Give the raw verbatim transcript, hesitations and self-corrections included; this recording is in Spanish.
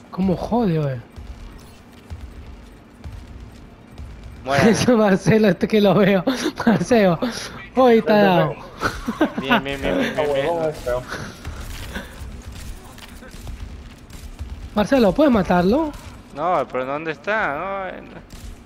¿Cómo jode, wey? Bueno, Eso, Marcelo, este que lo veo. Marcelo, hoy está Vente, dado. feo. bien, bien, bien, bien, A bien, bien. huevón es feo. Marcelo, ¿puedes matarlo? No, pero ¿dónde está? No, no.